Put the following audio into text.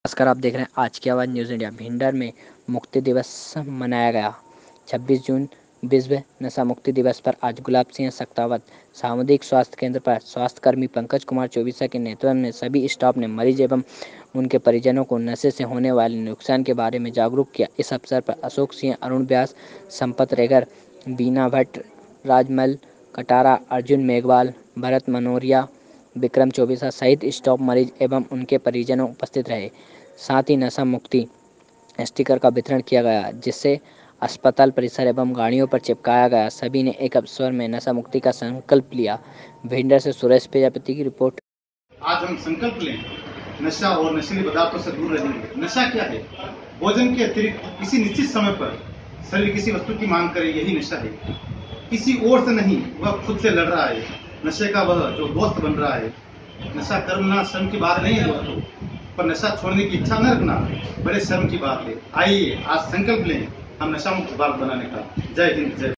नमस्कार, आप देख रहे हैं आज की आवाज़ न्यूज़ इंडिया। भिंडर में मुक्ति दिवस मनाया गया। 26 जून विश्व नशा मुक्ति दिवस पर आज गुलाब सिंह सख्तावत सामुदायिक स्वास्थ्य केंद्र पर स्वास्थ्यकर्मी पंकज कुमार चौबीसा के नेतृत्व में सभी स्टाफ ने मरीज एवं उनके परिजनों को नशे से होने वाले नुकसान के बारे में जागरूक किया। इस अवसर पर अशोक सिंह, अरुण व्यास, संपत रेगर, बीना भट्ट, राजमल कटारा, अर्जुन मेघवाल, भरत मनोरिया, विक्रम चौबीसा सहित स्टाफ, मरीज एवं उनके परिजनों उपस्थित रहे। साथ ही नशा मुक्ति स्टिकर का वितरण किया गया, जिससे अस्पताल परिसर एवं गाड़ियों पर चिपकाया गया। सभी ने एक अवसर में नशा मुक्ति का संकल्प लिया। भिंडर से सुरेश प्रजापति की रिपोर्ट। आज हम संकल्प लें, नशा और नशीले पदार्थों से दूर रहेंगे। नशा क्या है? भोजन के अतिरिक्त किसी निश्चित समय पर शरीर किसी वस्तु की मांग करे, यही नशा है। किसी और से नहीं, वह खुद से लड़ रहा है। नशे का वह जो दोस्त बन रहा है। नशा करना शर्म की बात नहीं है दोस्तों, पर नशा छोड़ने की इच्छा न रखना बड़े शर्म की बात है। आइए आज संकल्प लें हम नशा मुक्त भारत बनाने का। जय हिंद, जय